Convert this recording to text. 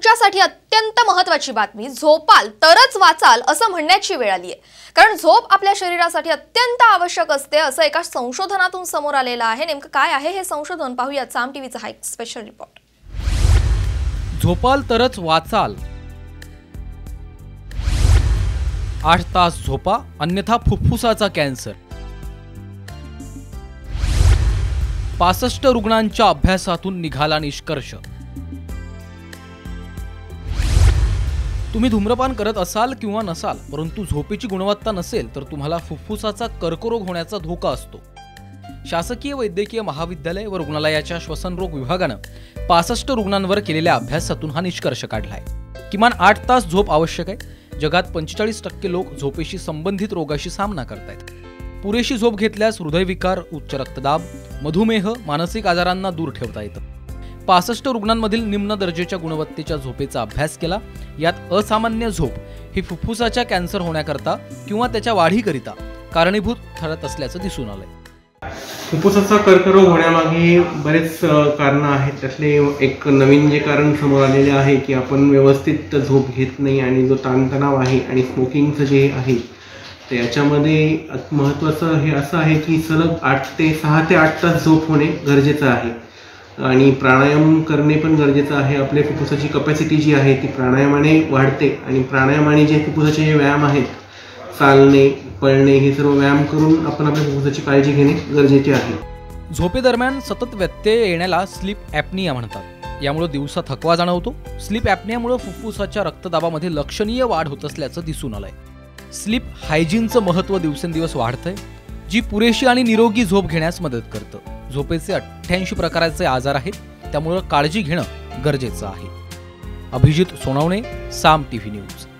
तुमच्यासाठी अत्यंत महत्त्वाची बातमी, झोपाल तरच वाचाल असं म्हणण्याची वेळ आली आहे। कारण झोप आपल्या शरीरासाठी अत्यंत आवश्यक असते असं एका संशोधनातून समोर आलेलं आहे। नेमकं काय आहे हे संशोधन पाहूया साम टीव्हीचा हा एक स्पेशल रिपोर्ट। झोपाल तरच वाचाल, 8 तास झोपा अन्यथा फुफ्फुसाचा कॅन्सर। 65 रुग्णांच्या अभ्यासातून निघाला निष्कर्ष। तुम्ही धूम्रपान करत असाल किंवा नसाल, परंतु झोपेची गुणवत्ता नसेल तर तुम्हाला फुफ्फुसाचा कर्करोग होण्याचा धोका असतो। शासकीय वैद्यकीय महाविद्यालय व रुग्णालयाच्या श्वसनरोग विभागाने 65 रुग्णांवर केलेल्या अभ्यासातून हा निष्कर्ष काढला आहे। किमान 8 तास झोप आवश्यक आहे। जगात 45% लोक झोपेशी संबंधित रोगाशी सामना करतात। पुरेशी झोप घेतल्यास हृदयविकार, उच्च रक्तदाब, मधुमेह, मानसिक आजारांना दूर ठेवता येतं। 65 रुग्णांमधील निम्न दर्जाच्या गुणवत्तेच्या झोपेचा अभ्यास केला। यात असामान्य झोप ही फुफ्फुसाच्या कॅन्सर होण्याकरता किंवा त्याच्या वाढीकरिता कारणीभूत ठरत असल्याचं दिसून आलंय। फुफ्फुसाचा कर्करोग होण्यामागे बरेच कारणं आहेत। त्यातले एक नवीन जे कारण समोर आलेले आहे की आपण व्यवस्थित झोप घेत नाही आणि जो ताणतणाव आहे आणि स्मोकिंगचं जे आहे तर याच्यामध्ये महत्त्वाचं हे असं आहे की सलग 6 ते 8 तास झोप होणे गरजेचं आहे आणि प्राणायाम करणे पण गरजेचं आहे। आपले फुफ्फुसाची कपॅसिटी जी आहे ती प्राणायामाने वाढते आणि प्राणायामाने जे फुफ्फुसाचे जे व्यायाम आहेत, चालणे, पळणे, हे सर्व व्यायाम करून आपण आपल्या फुफ्फुसाची काळजी घेणे गरजेचे आहे। झोपेदरम्यान सतत व्यत्यय येण्याला स्लीप ॲपनिया म्हणतात। यामुळे दिवसा थकवा जाणवतो। स्लीप ॲपनियामुळे फुफ्फुसाच्या रक्तदाबामध्ये लक्षणीय वाढ होत असल्याचं दिसून आलंय। स्लीप हायजीनचं महत्त्व दिवसेंदिवस वाढतंय, जी पुरेशी आणि निरोगी झोप घेण्यास मदत करतं। झोपेचे 88 प्रकारचे आजार आहेत, त्यामुळे काळजी घेणं गरजेचं आहे। Abhijit Sonawane, Saam TV news.